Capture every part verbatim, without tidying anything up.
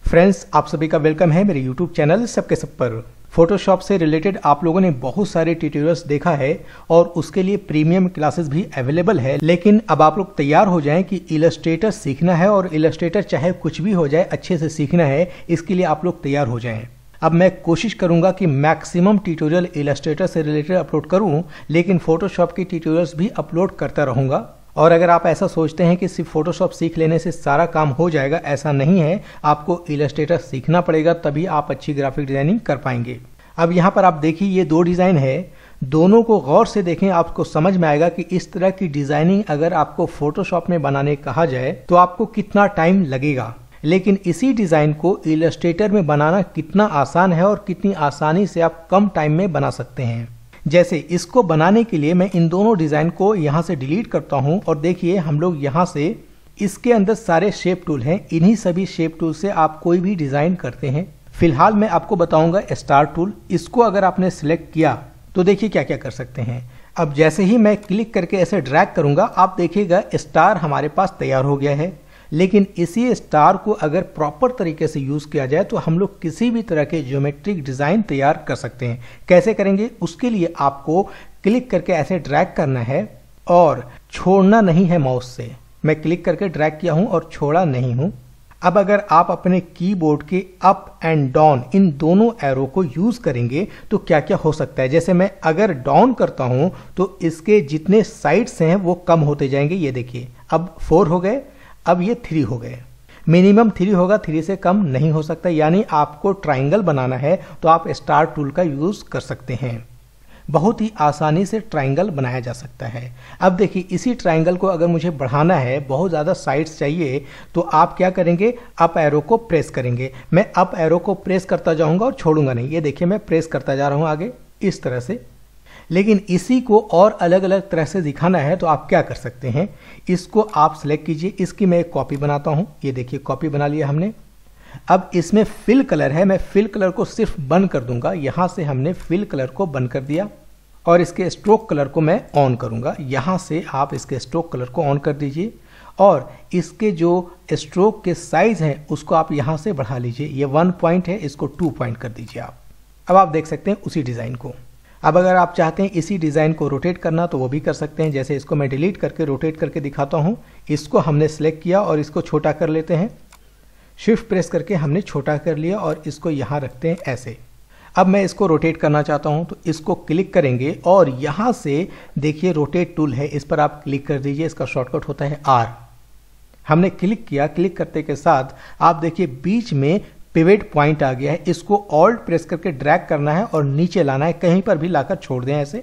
Friends, आप सभी का वेलकम है मेरे यूट्यूब चैनल सबके सब पर। फोटोशॉप से रिलेटेड आप लोगों ने बहुत सारे ट्यूटोरियल्स देखा है और उसके लिए प्रीमियम क्लासेस भी अवेलेबल है। लेकिन अब आप लोग तैयार हो जाएं कि इलस्ट्रेटर सीखना है और इलस्ट्रेटर चाहे कुछ भी हो जाए अच्छे से सीखना है, इसके लिए आप लोग तैयार हो जाएं। अब मैं कोशिश करूंगा कि मैक्सिमम ट्यूटोरियल इलस्ट्रेटर से रिलेटेड अपलोड करूं, लेकिन फोटोशॉप की ट्यूटोरियल्स भी अपलोड करता रहूंगा। और अगर आप ऐसा सोचते हैं कि सिर्फ फोटोशॉप सीख लेने से सारा काम हो जाएगा, ऐसा नहीं है। आपको इलस्ट्रेटर सीखना पड़ेगा, तभी आप अच्छी ग्राफिक डिजाइनिंग कर पाएंगे। अब यहाँ पर आप देखिए, ये दो डिजाइन है, दोनों को गौर से देखें, आपको समझ में आएगा कि इस तरह की डिजाइनिंग अगर आपको फोटोशॉप में बनाने कहा जाए तो आपको कितना टाइम लगेगा, लेकिन इसी डिजाइन को इलस्ट्रेटर में बनाना कितना आसान है और कितनी आसानी से आप कम टाइम में बना सकते हैं। जैसे इसको बनाने के लिए मैं इन दोनों डिजाइन को यहां से डिलीट करता हूं और देखिए हम लोग यहां से इसके अंदर सारे शेप टूल हैं, इन्हीं सभी शेप टूल से आप कोई भी डिजाइन करते हैं। फिलहाल मैं आपको बताऊंगा स्टार टूल। इसको अगर आपने सिलेक्ट किया तो देखिए क्या क्या कर सकते हैं। अब जैसे ही मैं क्लिक करके ऐसे ड्रैग करूंगा, आप देखिएगा स्टार हमारे पास तैयार हो गया है। लेकिन इसी स्टार को अगर प्रॉपर तरीके से यूज किया जाए तो हम लोग किसी भी तरह के ज्योमेट्रिक डिजाइन तैयार कर सकते हैं। कैसे करेंगे, उसके लिए आपको क्लिक करके ऐसे ड्रैग करना है और छोड़ना नहीं है माउस से। मैं क्लिक करके ड्रैग किया हूं और छोड़ा नहीं हूं। अब अगर आप अपने कीबोर्ड के अप एंड डाउन इन दोनों एरो को यूज करेंगे तो क्या क्या हो सकता है। जैसे मैं अगर डाउन करता हूं तो इसके जितने साइड्स हैं वो कम होते जाएंगे। ये देखिए, अब फोर हो गए, अब ये थ्री हो गए। मिनिमम थ्री होगा, थ्री से कम नहीं हो सकता। यानी आपको ट्राइंगल बनाना है तो आप स्टार टूल का यूज कर सकते हैं। बहुत ही आसानी से ट्राइंगल बनाया जा सकता है। अब देखिए, इसी ट्राइंगल को अगर मुझे बढ़ाना है, बहुत ज़्यादा साइड्स चाहिए, तो आप क्या करेंगे, अप एरो को प्रेस करेंगे। मैं अप एरो को प्रेस करता जाऊंगा और छोड़ूंगा नहीं। ये देखिए, मैं प्रेस करता जा रहा हूं आगे इस तरह से। लेकिन इसी को और अलग अलग तरह से दिखाना है तो आप क्या कर सकते हैं, इसको आप सिलेक्ट कीजिए। इसकी मैं एक कॉपी बनाता हूं। ये देखिए, कॉपी बना लिया हमने। अब इसमें फिल कलर है, मैं फिल कलर को सिर्फ बंद कर दूंगा। यहां से हमने फिल कलर को बंद कर दिया और इसके स्ट्रोक कलर को मैं ऑन करूंगा। यहां से आप इसके स्ट्रोक कलर को ऑन कर दीजिए और इसके जो स्ट्रोक के साइज हैं उसको आप यहां से बढ़ा लीजिए। ये वन पॉइंट है, इसको टू पॉइंट कर दीजिए आप। अब आप देख सकते हैं उसी डिजाइन को। अब अगर आप चाहते हैं इसी डिजाइन को रोटेट करना तो वो भी कर सकते हैं। जैसे इसको मैं डिलीट करके रोटेट करके दिखाता हूं। इसको हमने सिलेक्ट किया और इसको छोटा कर लेते हैं। शिफ्ट प्रेस करके हमने छोटा कर लिया और इसको यहां रखते हैं ऐसे। अब मैं इसको रोटेट करना चाहता हूं तो इसको क्लिक करेंगे और यहां से देखिए रोटेट टूल है, इस पर आप क्लिक कर दीजिए। इसका शॉर्टकट होता है आर। हमने क्लिक किया, क्लिक करते के साथ आप देखिए बीच में पिवट पॉइंट आ गया है। इसको ऑल्ट प्रेस करके ड्रैग करना है और नीचे लाना है, कहीं पर भी लाकर छोड़ दें ऐसे।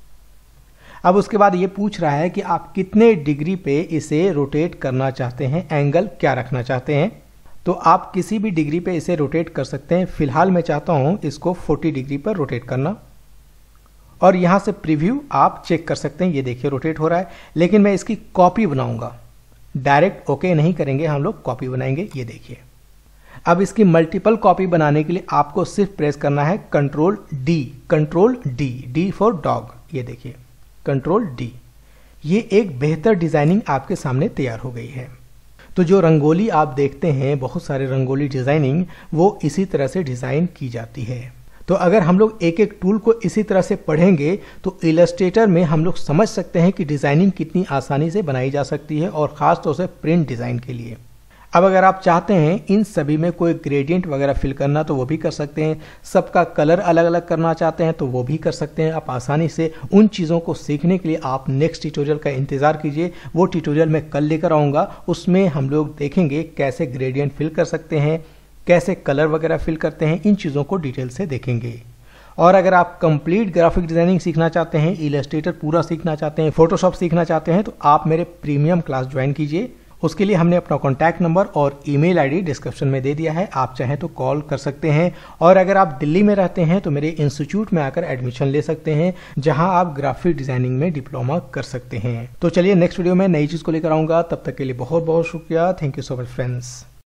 अब उसके बाद ये पूछ रहा है कि आप कितने डिग्री पे इसे रोटेट करना चाहते हैं, एंगल क्या रखना चाहते हैं। तो आप किसी भी डिग्री पे इसे रोटेट कर सकते हैं। फिलहाल मैं चाहता हूं इसको चालीस डिग्री पर रोटेट करना और यहां से प्रीव्यू आप चेक कर सकते हैं। ये देखिए रोटेट हो रहा है। लेकिन मैं इसकी कॉपी बनाऊंगा, डायरेक्ट ओके नहीं करेंगे, हम लोग कॉपी बनाएंगे। ये देखिए, अब इसकी मल्टीपल कॉपी बनाने के लिए आपको सिर्फ प्रेस करना है control D, control D, D for dog. ये देखिए कंट्रोल डी। ये एक बेहतर डिजाइनिंग आपके सामने तैयार हो गई है। तो जो रंगोली आप देखते हैं, बहुत सारे रंगोली डिजाइनिंग, वो इसी तरह से डिजाइन की जाती है। तो अगर हम लोग एक एक टूल को इसी तरह से पढ़ेंगे तो इलस्ट्रेटर में हम लोग समझ सकते हैं कि डिजाइनिंग कितनी आसानी से बनाई जा सकती है, और खास तौर से प्रिंट डिजाइन के लिए। अब अगर आप चाहते हैं इन सभी में कोई ग्रेडियंट वगैरह फिल करना तो वो भी कर सकते हैं। सबका कलर अलग अलग करना चाहते हैं तो वो भी कर सकते हैं। आप आसानी से उन चीज़ों को सीखने के लिए आप नेक्स्ट ट्यूटोरियल का इंतज़ार कीजिए। वो ट्यूटोरियल मैं कल लेकर आऊँगा। उसमें हम लोग देखेंगे कैसे ग्रेडियंट फिल कर सकते हैं, कैसे कलर वगैरह फिल करते हैं, इन चीज़ों को डिटेल से देखेंगे। और अगर आप कंप्लीट ग्राफिक डिजाइनिंग सीखना चाहते हैं, इलस्ट्रेटर पूरा सीखना चाहते हैं, फोटोशॉप सीखना चाहते हैं, तो आप मेरे प्रीमियम क्लास ज्वाइन कीजिए। उसके लिए हमने अपना कॉन्टैक्ट नंबर और ईमेल आईडी डिस्क्रिप्शन में दे दिया है, आप चाहें तो कॉल कर सकते हैं। और अगर आप दिल्ली में रहते हैं तो मेरे इंस्टीट्यूट में आकर एडमिशन ले सकते हैं, जहां आप ग्राफिक डिजाइनिंग में डिप्लोमा कर सकते हैं। तो चलिए नेक्स्ट वीडियो में नई चीज़ को लेकर आऊँगा। तब तक के लिए बहुत बहुत शुक्रिया। Thank you so much friends.